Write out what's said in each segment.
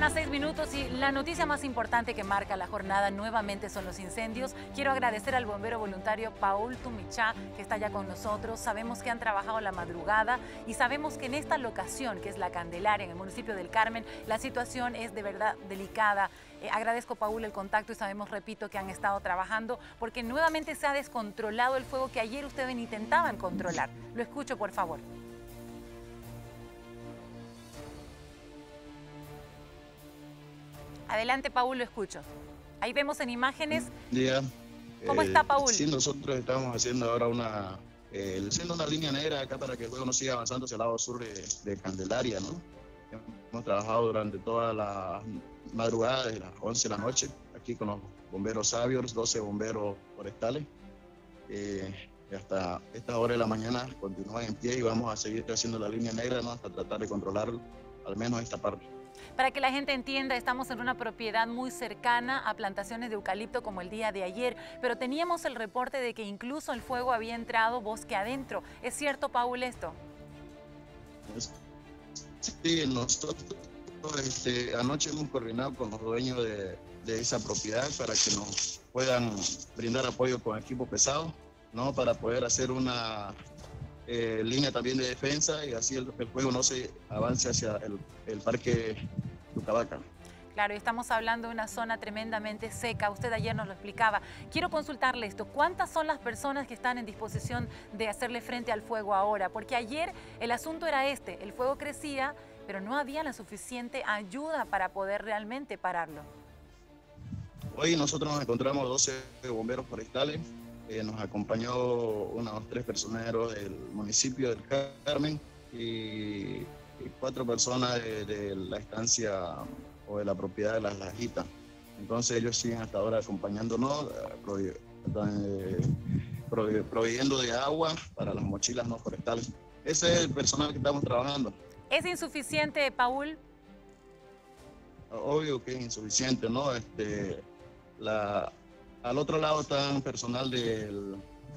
mañana, 6 minutos, y la noticia más importante que marca la jornada nuevamente son los incendios. Quiero agradecer al bombero voluntario Paul Tumichá, que está ya con nosotros. Sabemos que han trabajado la madrugada y sabemos que en esta locación, que es la Candelaria, en el municipio del Carmen, la situación es de verdad delicada. Agradezco, Paul, el contacto y sabemos, repito, que han estado trabajando porque nuevamente se ha descontrolado el fuego que ayer ustedes intentaban controlar. Lo escucho, por favor. Adelante, Paul, lo escucho. Ahí vemos en imágenes. Día. ¿Cómo está, Paul? Sí, nosotros estamos haciendo ahora haciendo una línea negra acá para que el fuego no siga avanzando hacia el lado sur de Candelaria, ¿no? Hemos trabajado durante toda la madrugada, desde las 11 de la noche, aquí con los bomberos sabios, 12 bomberos forestales. Hasta esta hora de la mañana continúan en pie y vamos a seguir haciendo la línea negra, ¿no? Hasta tratar de controlar al menos esta parte. Para que la gente entienda, estamos en una propiedad muy cercana a plantaciones de eucalipto como el día de ayer, pero teníamos el reporte de que incluso el fuego había entrado bosque adentro. ¿Es cierto, Paul, esto? Sí, nosotros anoche hemos coordinado con los dueños de esa propiedad para que nos puedan brindar apoyo con equipo pesado, ¿no? Para poder hacer una línea también de defensa y así el fuego no se avance hacia el parque Tucavaca. Claro, estamos hablando de una zona tremendamente seca. Usted ayer nos lo explicaba. Quiero consultarle esto. ¿Cuántas son las personas que están en disposición de hacerle frente al fuego ahora? Porque ayer el asunto era este. El fuego crecía, pero no había la suficiente ayuda para poder realmente pararlo. Hoy nosotros nos encontramos 12 bomberos forestales. Nos acompañó unos 3 personeros del municipio del Carmen y 4 personas de la estancia o de la propiedad de Las Lajitas. Entonces ellos siguen hasta ahora acompañándonos, proveyendo de agua para las mochilas no forestales. Ese es el personal que estamos trabajando. ¿Es insuficiente, Paul? Obvio que es insuficiente, ¿no? Al otro lado está un personal del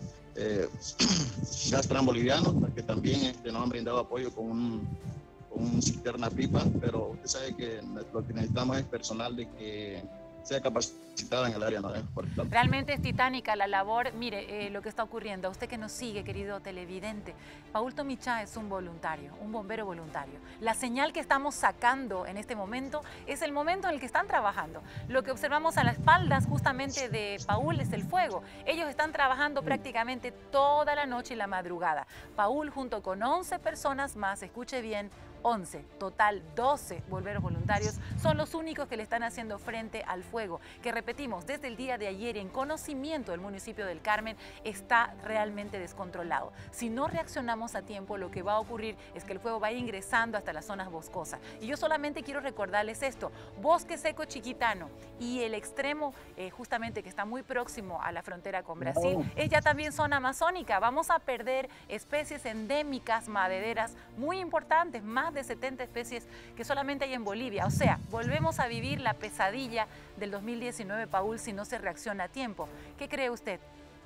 Gastran Boliviano, que también nos han brindado apoyo con un cisterna pipa, pero usted sabe que lo que necesitamos es personal de que sea capacitado en el área, ¿no? Realmente es titánica la labor. Mire lo que está ocurriendo. A usted que nos sigue, querido televidente, Paul Tumichá es un voluntario, un bombero voluntario. La señal que estamos sacando en este momento es el momento en el que están trabajando. Lo que observamos a las espaldas justamente de Paul es el fuego. Ellos están trabajando prácticamente toda la noche y la madrugada. Paul, junto con 11 personas más, escuche bien, 11, total 12 bomberos voluntarios son los únicos que le están haciendo frente al fuego, que repetimos, desde el día de ayer en conocimiento del municipio del Carmen está realmente descontrolado. Si no reaccionamos a tiempo, lo que va a ocurrir es que el fuego va ingresando hasta las zonas boscosas. Y yo solamente quiero recordarles esto: Bosque Seco Chiquitano y el extremo justamente que está muy próximo a la frontera con Brasil, es ya también zona amazónica. Vamos a perder especies endémicas madereras muy importantes, más de 70 especies que solamente hay en Bolivia. O sea, volvemos a vivir la pesadilla del 2019, Paul, si no se reacciona a tiempo. ¿Qué cree usted?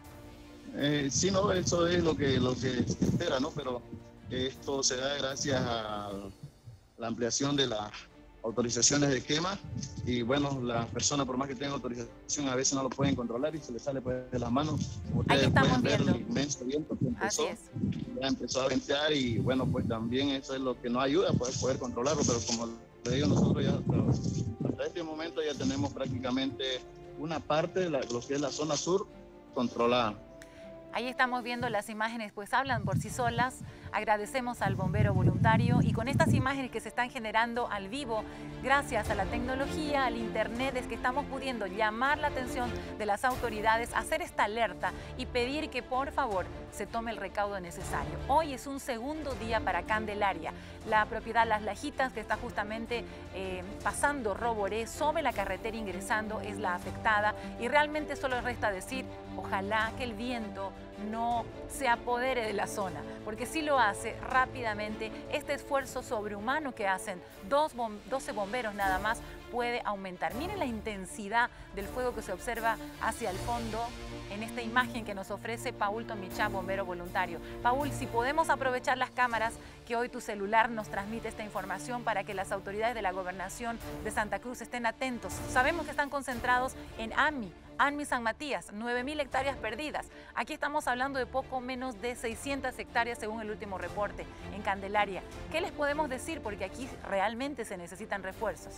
Sí, no, eso es lo que se espera, ¿no? Pero esto se da gracias a la ampliación de las autorizaciones de quema y bueno, las personas, por más que tengan autorización, a veces no lo pueden controlar y se les sale pues de las manos. Ahí estamos viendo el inmenso viento que ya empezó a ventear y bueno, pues también eso es lo que nos ayuda a poder controlarlo, pero como le digo, nosotros ya hasta este momento ya tenemos prácticamente una parte de lo que es la zona sur controlada. Ahí estamos viendo las imágenes, pues hablan por sí solas. Agradecemos al bombero voluntario y con estas imágenes que se están generando al vivo, gracias a la tecnología, al internet, es que estamos pudiendo llamar la atención de las autoridades, hacer esta alerta y pedir que por favor se tome el recaudo necesario. Hoy es un segundo día para Candelaria, la propiedad Las Lajitas, que está justamente pasando Roboré sobre la carretera ingresando, es la afectada y realmente solo resta decir, ojalá que el viento no se apodere de la zona, porque si lo hace rápidamente, este esfuerzo sobrehumano que hacen 12 bomberos nada más puede aumentar. Miren la intensidad del fuego que se observa hacia el fondo. en esta imagen que nos ofrece Paul Tomichá, bombero voluntario. Paul, si podemos aprovechar las cámaras que hoy tu celular nos transmite esta información para que las autoridades de la Gobernación de Santa Cruz estén atentos. Sabemos que están concentrados en ANMI San Matías, 9.000 hectáreas perdidas. Aquí estamos hablando de poco menos de 600 hectáreas según el último reporte en Candelaria. ¿Qué les podemos decir? Porque aquí realmente se necesitan refuerzos.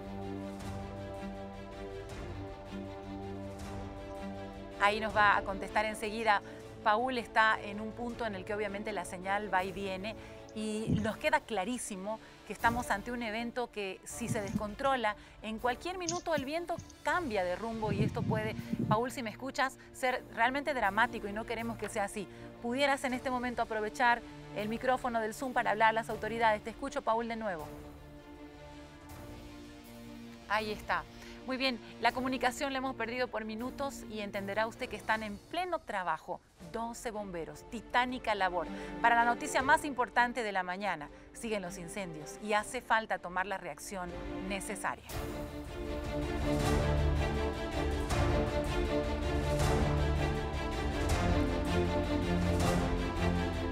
Ahí nos va a contestar enseguida. Paul está en un punto en el que obviamente la señal va y viene y nos queda clarísimo que estamos ante un evento que si se descontrola, en cualquier minuto el viento cambia de rumbo y esto puede, Paul, si me escuchas, ser realmente dramático y no queremos que sea así. ¿Pudieras en este momento aprovechar el micrófono del Zoom para hablar a las autoridades? Te escucho, Paul, de nuevo. Ahí está. Muy bien, la comunicación la hemos perdido por minutos y entenderá usted que están en pleno trabajo 12 bomberos, titánica labor. Para la noticia más importante de la mañana, siguen los incendios y hace falta tomar la reacción necesaria.